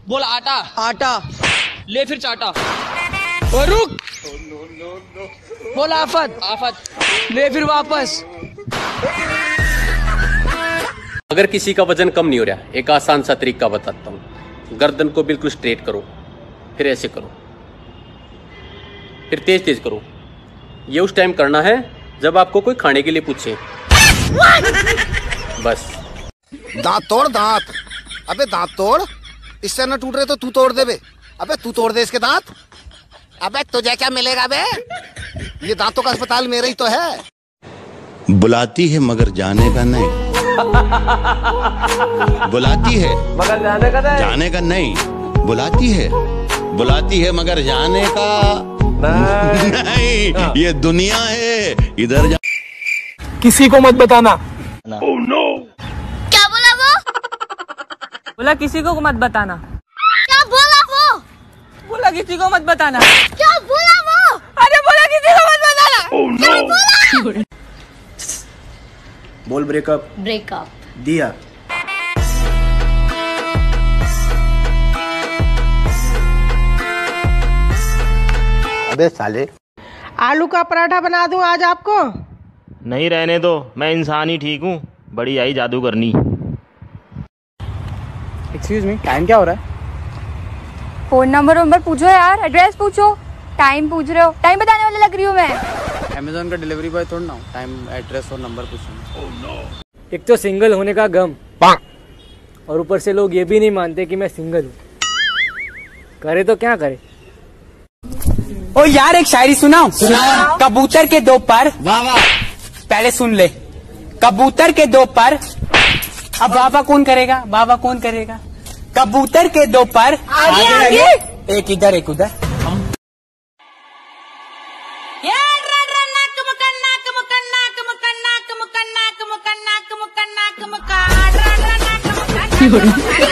बोल आटा। आटा। ले फिर चाटा। और रुक। बोल आफत। आफत। ले फिर वापस। अगर किसी का वजन कम नहीं हो रहा, एक आसान सा तरीका बताता हूँ। गर्दन को बिल्कुल स्ट्रेट करो, फिर ऐसे करो, फिर तेज तेज करो। ये उस टाइम करना है जब आपको कोई खाने के लिए पूछे। बस। दांत तोड़ दांत। अबे दांत तोड़, इससे न टूट रहे तो तू तोड़ दे बे। अबे तू तोड़ दे इसके दांत। अबे तुझे क्या मिलेगा बे? ये दांतों का अस्पताल मेरा ही तो है। बुलाती है मगर जाने का नहीं। बुलाती है मगर जाने का नहीं। बुलाती है मगर जाने का नहीं। ये दुनिया है, इधर जा। किसी को मत बताना। Oh, no. क्या बोला वो? बोला किसी को मत बताना। क्या बोला वो? बोला किसी को मत बताना। क्या बोला वो? अरे बोला किसी को मत बताना। Oh, no. क्या बोला? बोल ब्रेकअप। ब्रेकअप। दिया। अबे साले, आलू का पराठा बना दूं आज आपको? नहीं रहने दो, मैं इंसान ही ठीक हूँ, बड़ी आई जादू करनी। एक्सक्यूज मी, टाइम क्या हो रहा है? फोन नंबर पूछो यार, एड्रेस पूछो, टाइम पूछ रहे हो। टाइम बताने वाले लग रही हूँ मैं। अमेज़न का डिलीवरी बॉय थोड़ा ना हूं, टाइम एड्रेस और नंबर पूछूंगा। एक तो सिंगल होने का गम, और ऊपर से लोग ये भी नहीं मानते कि मैं सिंगल हूँ। करे तो क्या करे। ओ यार एक शायरी सुनाओ। कबूतर के दो पर। वाह वाह। पहले सुन ले। कबूतर के दो पर। अब बाबा कौन करेगा? बाबा कौन करेगा? कबूतर के दो पर। आगे। एक इधर एक उधर। मुकन्ना